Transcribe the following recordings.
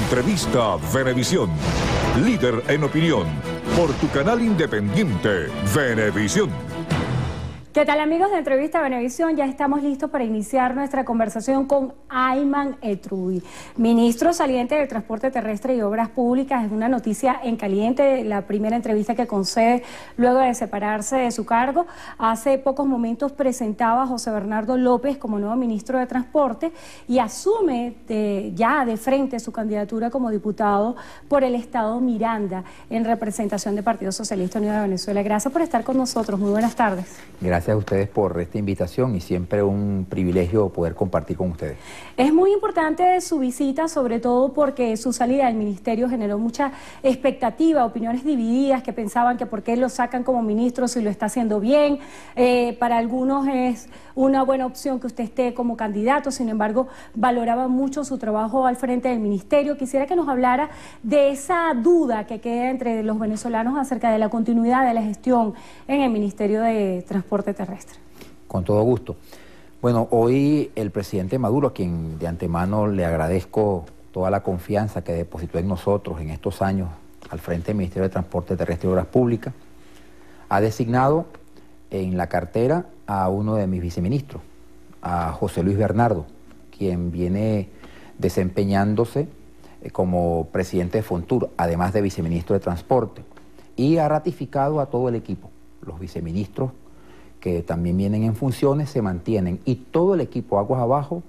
Entrevista Venevisión. Líder en opinión. Por tu canal independiente, Venevisión. ¿Qué tal, amigos de Entrevista Venevisión? Ya estamos listos para iniciar nuestra conversación con Ayman Ettruy, ministro saliente de Transporte Terrestre y Obras Públicas. Es una noticia en caliente, la primera entrevista que concede luego de separarse de su cargo. Hace pocos momentos presentaba a José Bernardo López como nuevo ministro de Transporte y asume ya de frente su candidatura como diputado por el estado Miranda en representación del Partido Socialista Unido de Venezuela. Gracias por estar con nosotros. Muy buenas tardes. Gracias a ustedes por esta invitación y siempre un privilegio poder compartir con ustedes. Es muy importante su visita, sobre todo porque su salida del ministerio generó mucha expectativa, opiniones divididas que pensaban que por qué lo sacan como ministro si lo está haciendo bien. Para algunos es una buena opción que usted esté como candidato, sin embargo valoraba mucho su trabajo al frente del ministerio. Quisiera que nos hablara de esa duda que queda entre los venezolanos acerca de la continuidad de la gestión en el Ministerio de Transporte Terrestre. Con todo gusto. Bueno, hoy el presidente Maduro, a quien de antemano le agradezco toda la confianza que depositó en nosotros en estos años al frente del Ministerio de Transporte Terrestre y Obras Públicas, ha designado en la cartera a uno de mis viceministros, a José Luis Bernardo, quien viene desempeñándose como presidente de Fontur, además de viceministro de Transporte, y ha ratificado a todo el equipo. Los viceministros que también vienen en funciones se mantienen y todo el equipo aguas abajo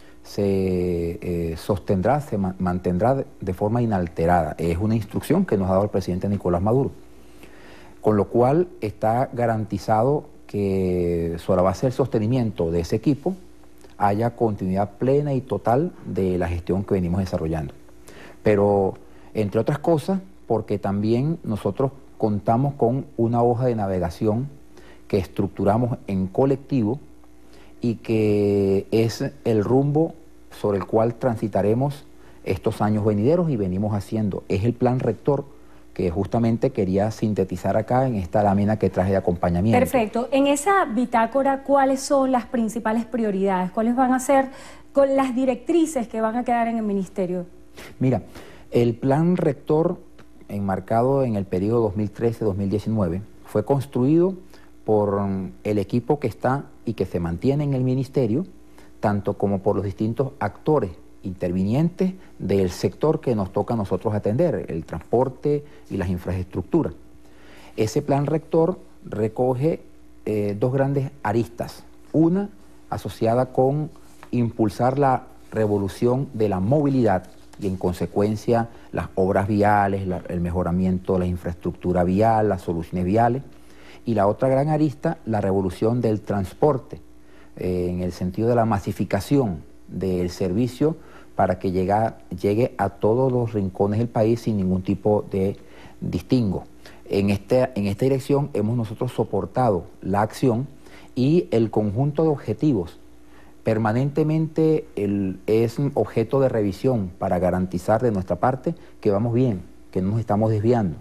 se sostendrá, se mantendrá de forma inalterada. Es una instrucción que nos ha dado el presidente Nicolás Maduro, con lo cual está garantizado que sobre la base del sostenimiento de ese equipo haya continuidad plena y total de la gestión que venimos desarrollando. Pero, entre otras cosas, porque también nosotros contamos con una hoja de navegación que estructuramos en colectivo y que es el rumbo sobre el cual transitaremos estos años venideros y venimos haciendo. Es el plan rector que justamente quería sintetizar acá en esta lámina que traje de acompañamiento. Perfecto. En esa bitácora, ¿cuáles son las principales prioridades? ¿Cuáles van a ser con las directrices que van a quedar en el ministerio? Mira, el plan rector enmarcado en el periodo 2013-2019 fue construido por el equipo que está y que se mantiene en el ministerio, tanto como por los distintos actores intervinientes del sector que nos toca a nosotros atender, el transporte y las infraestructuras. Ese plan rector recoge dos grandes aristas, una asociada con impulsar la revolución de la movilidad y en consecuencia las obras viales, el mejoramiento de la infraestructura vial, las soluciones viales, y la otra gran arista, la revolución del transporte, en el sentido de la masificación del servicio para que llegue a todos los rincones del país sin ningún tipo de distingo. En esta dirección hemos nosotros soportado la acción y el conjunto de objetivos permanentemente es un objeto de revisión para garantizar de nuestra parte que vamos bien, que no nos estamos desviando.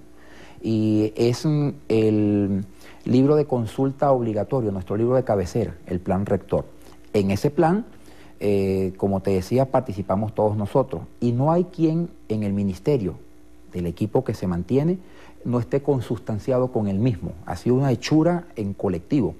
Y es el libro de consulta obligatorio, nuestro libro de cabecera, el plan rector. En ese plan, como te decía, participamos todos nosotros y no hay quien en el ministerio del equipo que se mantiene no esté consustanciado con el mismo. Ha sido una hechura en colectivo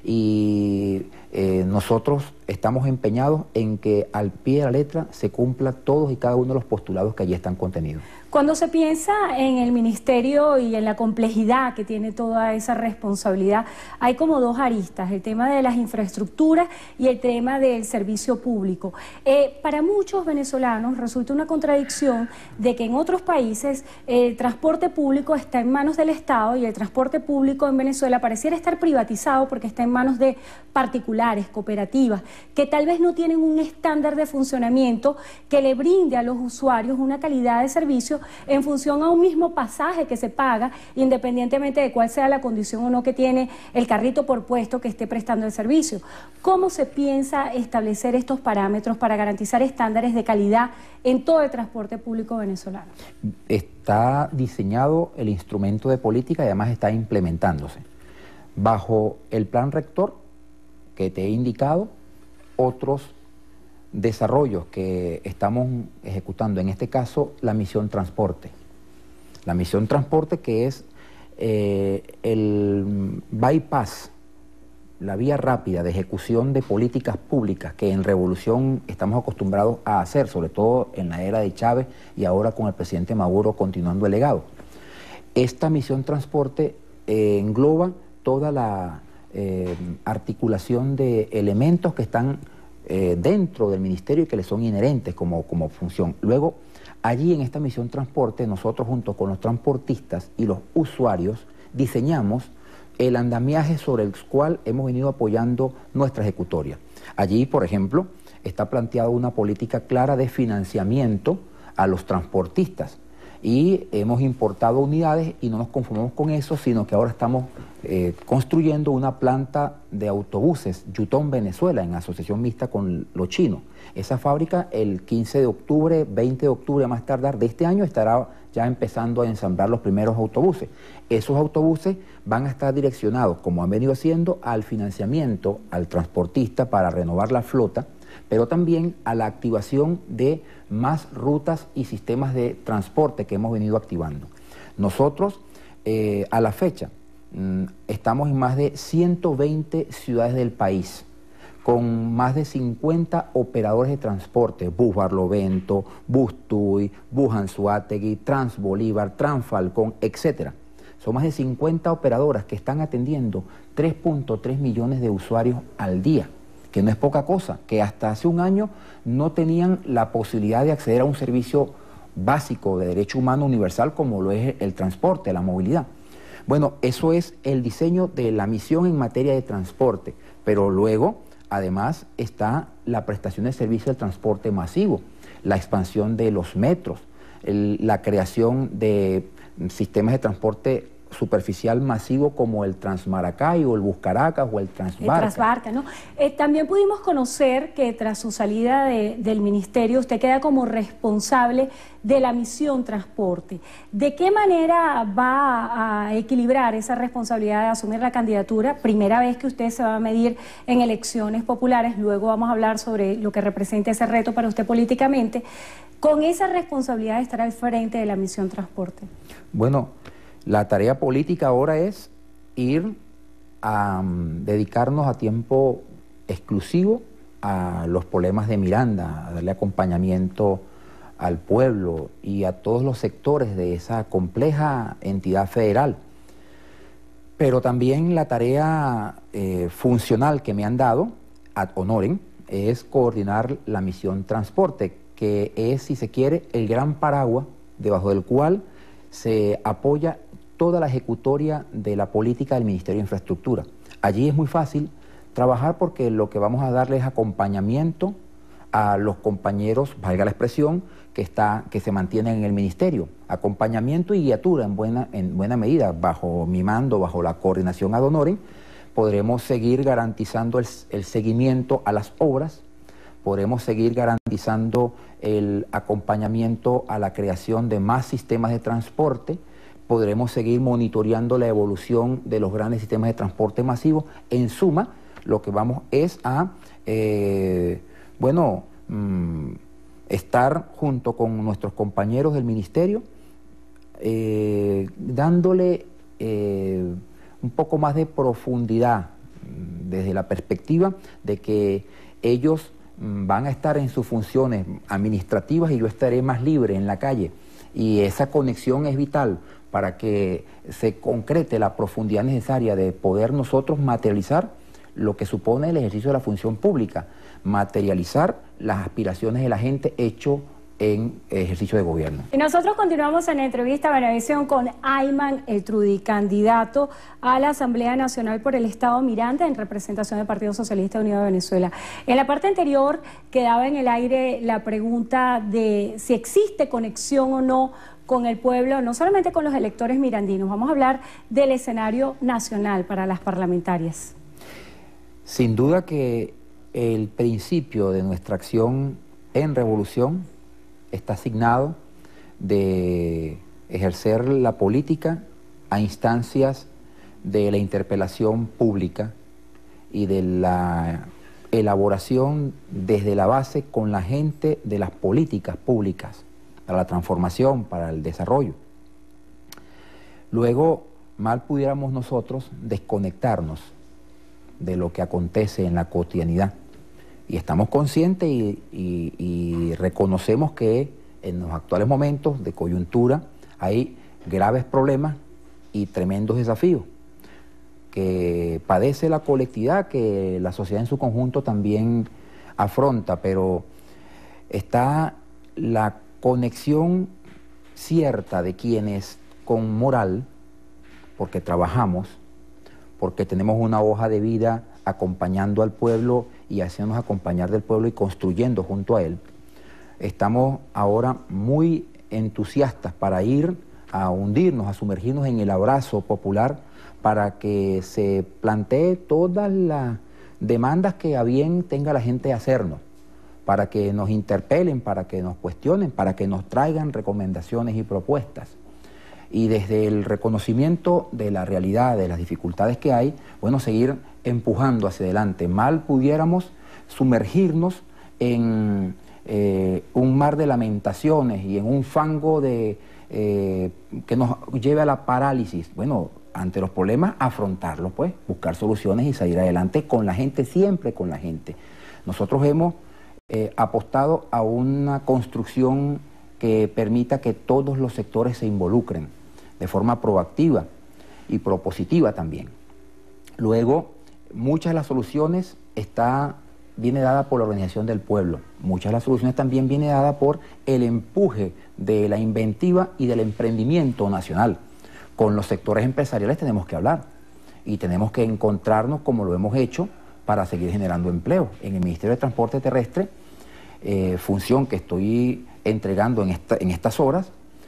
y nosotros estamos empeñados en que al pie de la letra se cumpla todos y cada uno de los postulados que allí están contenidos. Cuando se piensa en el ministerio y en la complejidad que tiene toda esa responsabilidad, hay como dos aristas, el tema de las infraestructuras y el tema del servicio público. Para muchos venezolanos resulta una contradicción de que en otros países el transporte público está en manos del Estado y el transporte público en Venezuela pareciera estar privatizado porque está en manos de particulares, cooperativas, que tal vez no tienen un estándar de funcionamiento que le brinde a los usuarios una calidad de servicio en función a un mismo pasaje que se paga, independientemente de cuál sea la condición o no que tiene el carrito por puesto que esté prestando el servicio. ¿Cómo se piensa establecer estos parámetros para garantizar estándares de calidad en todo el transporte público venezolano? Está diseñado el instrumento de política y además está implementándose. Bajo el plan rector que te he indicado, otros desarrollos que estamos ejecutando, en este caso la misión transporte. La misión transporte, que es el bypass, la vía rápida de ejecución de políticas públicas que en Revolución estamos acostumbrados a hacer, sobre todo en la era de Chávez y ahora con el presidente Maduro continuando el legado. Esta misión transporte engloba toda la articulación de elementos que están dentro del ministerio y que le son inherentes como función. Luego, allí en esta misión transporte, nosotros junto con los transportistas y los usuarios diseñamos el andamiaje sobre el cual hemos venido apoyando nuestra ejecutoria. Allí, por ejemplo, está planteada una política clara de financiamiento a los transportistas y hemos importado unidades y no nos conformamos con eso, sino que ahora estamos construyendo una planta de autobuses, Yutón Venezuela, en asociación mixta con los chinos. Esa fábrica el 15 de octubre, 20 de octubre a más tardar de este año estará ya empezando a ensamblar los primeros autobuses. Esos autobuses van a estar direccionados, como han venido haciendo, al financiamiento al transportista para renovar la flota, pero también a la activación de más rutas y sistemas de transporte que hemos venido activando. Nosotros, a la fecha, estamos en más de 120 ciudades del país, con más de 50 operadores de transporte, Bus Barlovento, Bus Tuy, Bus Anzoátegui, Transbolívar, Transfalcón, etc. Son más de 50 operadoras que están atendiendo 3.3 millones de usuarios al día, que no es poca cosa, que hasta hace un año no tenían la posibilidad de acceder a un servicio básico de derecho humano universal como lo es el transporte, la movilidad. Bueno, eso es el diseño de la misión en materia de transporte, pero luego, además, está la prestación de servicio del transporte masivo, la expansión de los metros, la creación de sistemas de transporte superficial masivo como el Transmaracay o el Bus Caracas o el Transbarca. El Transbarca, ¿no? También pudimos conocer que tras su salida del ministerio usted queda como responsable de la misión transporte. ¿De qué manera va a equilibrar esa responsabilidad de asumir la candidatura? Primera vez que usted se va a medir en elecciones populares, luego vamos a hablar sobre lo que representa ese reto para usted políticamente, con esa responsabilidad de estar al frente de la misión transporte. Bueno, la tarea política ahora es ir a dedicarnos a tiempo exclusivo a los problemas de Miranda, a darle acompañamiento al pueblo y a todos los sectores de esa compleja entidad federal. Pero también la tarea funcional que me han dado, ad honorem, es coordinar la misión transporte, que es, si se quiere, el gran paraguas debajo del cual se apoya toda la ejecutoria de la política del Ministerio de Infraestructura. Allí es muy fácil trabajar porque lo que vamos a darle es acompañamiento a los compañeros, valga la expresión, que se mantienen en el Ministerio. Acompañamiento y guiatura en buena medida, bajo mi mando, bajo la coordinación ad honorem, podremos seguir garantizando el seguimiento a las obras, podremos seguir garantizando el acompañamiento a la creación de más sistemas de transporte, podremos seguir monitoreando la evolución de los grandes sistemas de transporte masivo. En suma, lo que vamos es a, estar junto con nuestros compañeros del Ministerio, dándole un poco más de profundidad desde la perspectiva de que ellos van a estar en sus funciones administrativas y yo estaré más libre en la calle. Y esa conexión es vital para que se concrete la profundidad necesaria de poder nosotros materializar lo que supone el ejercicio de la función pública, materializar las aspiraciones de la gente hecho en ejercicio de gobierno. Y nosotros continuamos en la entrevista Venevisión con Ayman El Trudy, candidato a la Asamblea Nacional por el Estado Miranda en representación del Partido Socialista Unido de Venezuela. En la parte anterior quedaba en el aire la pregunta de si existe conexión o no con el pueblo, no solamente con los electores mirandinos. Vamos a hablar del escenario nacional para las parlamentarias. Sin duda que el principio de nuestra acción en Revolución está asignado de ejercer la política a instancias de la interpelación pública y de la elaboración desde la base con la gente de las políticas públicas para la transformación, para el desarrollo. Luego, mal pudiéramos nosotros desconectarnos de lo que acontece en la cotidianidad. Y estamos conscientes y reconocemos que en los actuales momentos de coyuntura hay graves problemas y tremendos desafíos que padece la colectividad, que la sociedad en su conjunto también afronta, pero está la conexión cierta de quienes con moral, porque trabajamos, porque tenemos una hoja de vida acompañando al pueblo y haciéndonos acompañar del pueblo y construyendo junto a él. Estamos ahora muy entusiastas para ir a hundirnos, a sumergirnos en el abrazo popular para que se plantee todas las demandas que a bien tenga la gente de hacernos, para que nos interpelen, para que nos cuestionen, para que nos traigan recomendaciones y propuestas. Y desde el reconocimiento de la realidad, de las dificultades que hay, bueno, seguir empujando hacia adelante. Mal pudiéramos sumergirnos en un mar de lamentaciones y en un fango de, que nos lleve a la parálisis. Bueno, ante los problemas, afrontarlos, pues, buscar soluciones y salir adelante con la gente, siempre con la gente. Nosotros hemos apostado a una construcción que permita que todos los sectores se involucren de forma proactiva y propositiva también. Luego, muchas de las soluciones viene dada por la organización del pueblo. Muchas de las soluciones también viene dada por el empuje de la inventiva y del emprendimiento nacional. Con los sectores empresariales tenemos que hablar y tenemos que encontrarnos como lo hemos hecho para seguir generando empleo. En el Ministerio de Transporte Terrestre, función que estoy entregando en estas horas,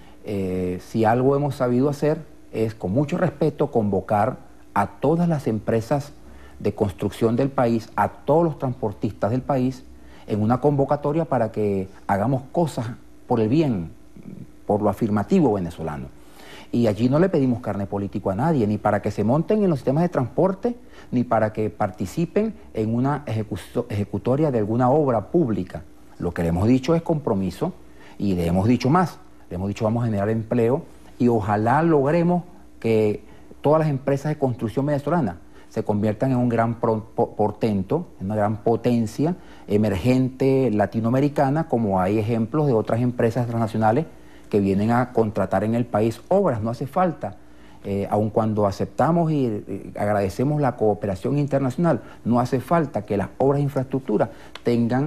si algo hemos sabido hacer es con mucho respeto convocar a todas las empresas de construcción del país, a todos los transportistas del país, en una convocatoria para que hagamos cosas por el bien, por lo afirmativo venezolano. Y allí no le pedimos carne político a nadie, ni para que se monten en los sistemas de transporte, ni para que participen en una ejecutoria de alguna obra pública. Lo que le hemos dicho es compromiso y le hemos dicho más. Le hemos dicho vamos a generar empleo y ojalá logremos que todas las empresas de construcción venezolana se conviertan en un gran portento, en una gran potencia emergente latinoamericana, como hay ejemplos de otras empresas transnacionales que vienen a contratar en el país obras. No hace falta, aun cuando aceptamos y agradecemos la cooperación internacional, no hace falta que las obras de infraestructura tengan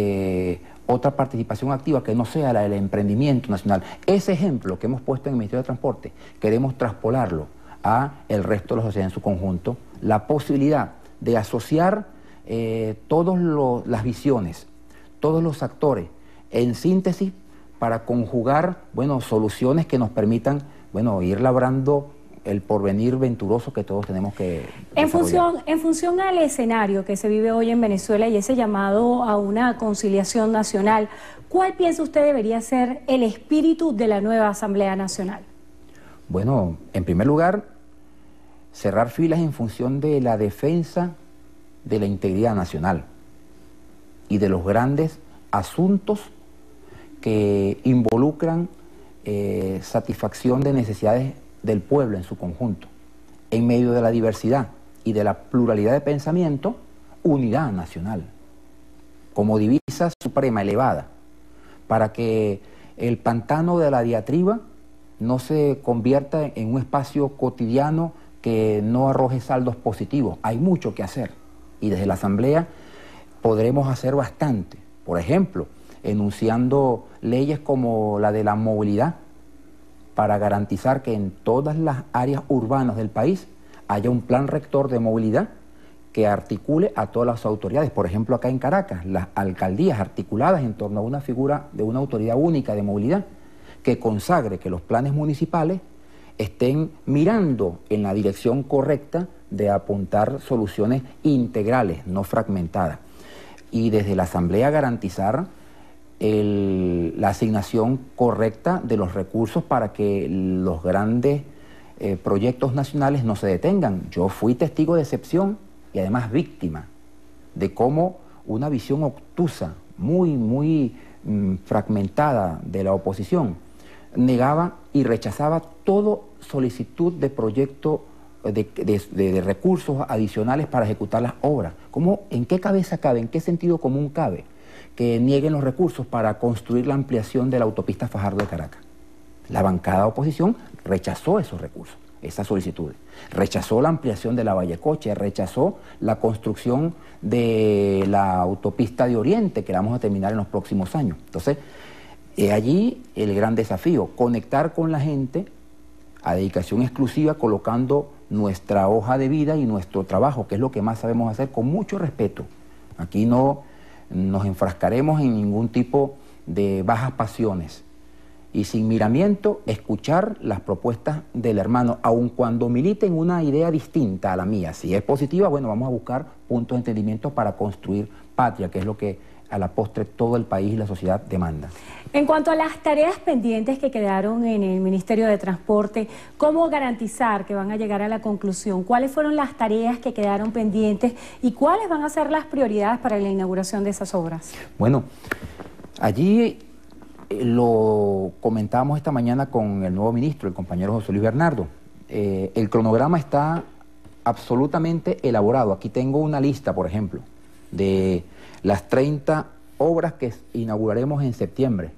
otra participación activa que no sea la del emprendimiento nacional. Ese ejemplo que hemos puesto en el Ministerio de Transporte, queremos traspolarlo a el resto de la sociedad en su conjunto, la posibilidad de asociar todas las visiones, todos los actores, en síntesis, para conjugar, bueno, soluciones que nos permitan, bueno, ir labrando el porvenir venturoso que todos tenemos que desarrollar. En función al escenario que se vive hoy en Venezuela y ese llamado a una conciliación nacional, ¿cuál piensa usted debería ser el espíritu de la nueva Asamblea Nacional? Bueno, en primer lugar, cerrar filas en función de la defensa de la integridad nacional y de los grandes asuntos que involucran satisfacción de necesidades del pueblo en su conjunto. En medio de la diversidad y de la pluralidad de pensamiento, unidad nacional, como divisa suprema elevada, para que el pantano de la diatriba no se convierta en un espacio cotidiano que no arroje saldos positivos. Hay mucho que hacer y desde la Asamblea podremos hacer bastante. Por ejemplo, enunciando leyes como la de la movilidad para garantizar que en todas las áreas urbanas del país haya un plan rector de movilidad que articule a todas las autoridades. Por ejemplo, acá en Caracas, las alcaldías articuladas en torno a una figura de una autoridad única de movilidad que consagre que los planes municipales estén mirando en la dirección correcta de apuntar soluciones integrales, no fragmentadas. Y desde la Asamblea garantizar la asignación correcta de los recursos para que los grandes proyectos nacionales no se detengan. Yo fui testigo de excepción y además víctima de cómo una visión obtusa, muy fragmentada de la oposición, negaba y rechazaba toda solicitud de proyecto de recursos adicionales para ejecutar las obras. ¿Cómo, en qué cabeza cabe, en qué sentido común cabe que nieguen los recursos para construir la ampliación de la autopista Fajardo de Caracas? La bancada de oposición rechazó esos recursos, esas solicitudes. Rechazó la ampliación de la Vallecoche, rechazó la construcción de la autopista de Oriente, que la vamos a terminar en los próximos años. Entonces, allí el gran desafío, conectar con la gente a dedicación exclusiva, colocando nuestra hoja de vida y nuestro trabajo, que es lo que más sabemos hacer, con mucho respeto. Aquí no nos enfrascaremos en ningún tipo de bajas pasiones. Y sin miramiento, escuchar las propuestas del hermano, aun cuando militen una idea distinta a la mía. Si es positiva, bueno, vamos a buscar puntos de entendimiento para construir patria, que es lo que a la postre todo el país y la sociedad demanda. En cuanto a las tareas pendientes que quedaron en el Ministerio de Transporte, ¿cómo garantizar que van a llegar a la conclusión? ¿Cuáles fueron las tareas que quedaron pendientes y cuáles van a ser las prioridades para la inauguración de esas obras? Bueno, allí lo comentábamos esta mañana con el nuevo ministro, el compañero José Luis Bernardo. El cronograma está absolutamente elaborado. Aquí tengo una lista, por ejemplo, de las 30 obras que inauguraremos en septiembre,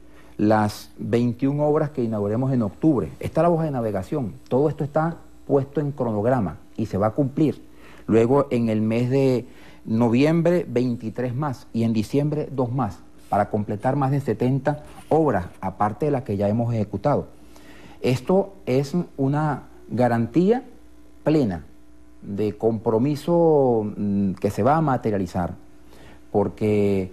las 21 obras que inauguraremos en octubre. Está la hoja de navegación. Todo esto está puesto en cronograma y se va a cumplir. Luego, en el mes de noviembre, 23 más y en diciembre, 2 más, para completar más de 70 obras, aparte de las que ya hemos ejecutado. Esto es una garantía plena de compromiso que se va a materializar, porque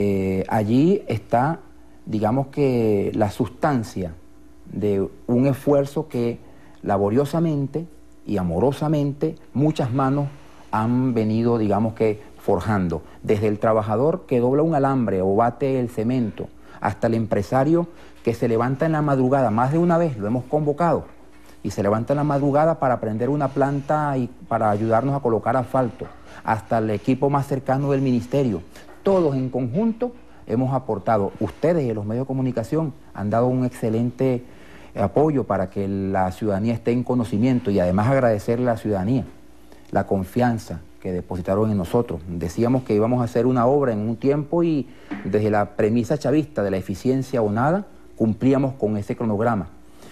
allí está, digamos que, la sustancia de un esfuerzo que laboriosamente y amorosamente muchas manos han venido, digamos que, forjando, desde el trabajador que dobla un alambre o bate el cemento, hasta el empresario que se levanta en la madrugada, más de una vez lo hemos convocado, y se levanta en la madrugada para prender una planta y para ayudarnos a colocar asfalto, hasta el equipo más cercano del ministerio. Todos en conjunto hemos aportado. Ustedes y los medios de comunicación han dado un excelente apoyo para que la ciudadanía esté en conocimiento, y además agradecerle a la ciudadanía la confianza que depositaron en nosotros. Decíamos que íbamos a hacer una obra en un tiempo y desde la premisa chavista de la eficiencia o nada, cumplíamos con ese cronograma.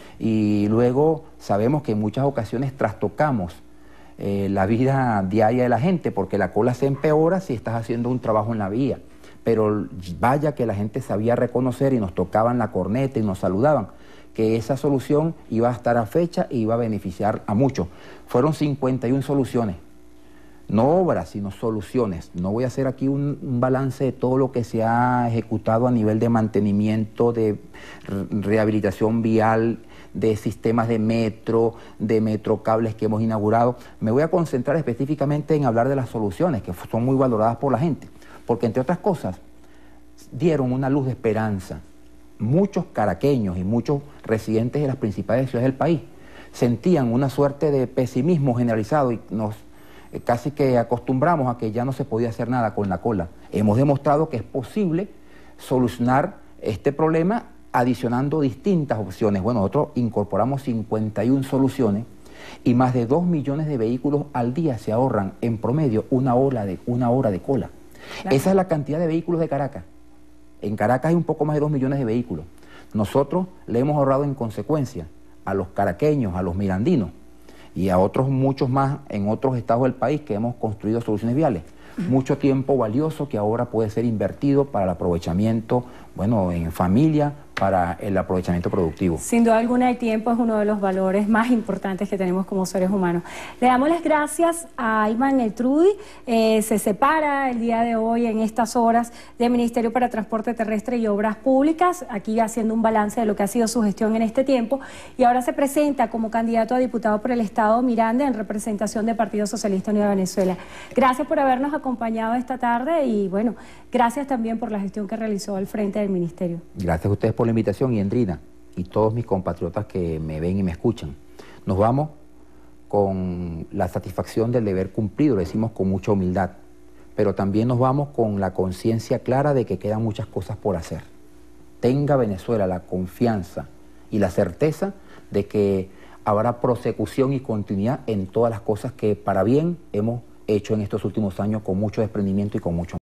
Y luego sabemos que en muchas ocasiones trastocamos la vida diaria de la gente, porque la cola se empeora si estás haciendo un trabajo en la vía. Pero vaya que la gente sabía reconocer y nos tocaban la corneta y nos saludaban, que esa solución iba a estar a fecha y iba a beneficiar a muchos. Fueron 51 soluciones. No obras, sino soluciones. No voy a hacer aquí un balance de todo lo que se ha ejecutado a nivel de mantenimiento, de rehabilitación vial, de sistemas de metrocables que hemos inaugurado. Me voy a concentrar específicamente en hablar de las soluciones, que son muy valoradas por la gente, porque entre otras cosas dieron una luz de esperanza. Muchos caraqueños y muchos residentes de las principales ciudades del país sentían una suerte de pesimismo generalizado y nos casi que acostumbramos a que ya no se podía hacer nada con la cola. Hemos demostrado que es posible solucionar este problema adicionando distintas opciones. Bueno, nosotros incorporamos 51 soluciones y más de 2 millones de vehículos al día se ahorran en promedio una hora de cola. Claro. Esa es la cantidad de vehículos de Caracas. En Caracas hay un poco más de 2 millones de vehículos. Nosotros le hemos ahorrado en consecuencia a los caraqueños, a los mirandinos y a otros muchos más en otros estados del país que hemos construido soluciones viales. Mucho tiempo valioso que ahora puede ser invertido para el aprovechamiento, bueno, en familia, para el aprovechamiento productivo. Sin duda alguna, el tiempo es uno de los valores más importantes que tenemos como seres humanos. Le damos las gracias a Ayman El Trudy. Se separa el día de hoy en estas horas del Ministerio para Transporte Terrestre y Obras Públicas, aquí haciendo un balance de lo que ha sido su gestión en este tiempo, y ahora se presenta como candidato a diputado por el Estado Miranda en representación del Partido Socialista Unido de Venezuela. Gracias por habernos acompañado esta tarde y bueno, gracias también por la gestión que realizó al frente del Ministerio. Gracias a ustedes por la invitación, y Endrina y todos mis compatriotas que me ven y me escuchan. Nos vamos con la satisfacción del deber cumplido, lo decimos con mucha humildad, pero también nos vamos con la conciencia clara de que quedan muchas cosas por hacer. Tenga Venezuela la confianza y la certeza de que habrá prosecución y continuidad en todas las cosas que para bien hemos hecho en estos últimos años con mucho desprendimiento y con mucho amor.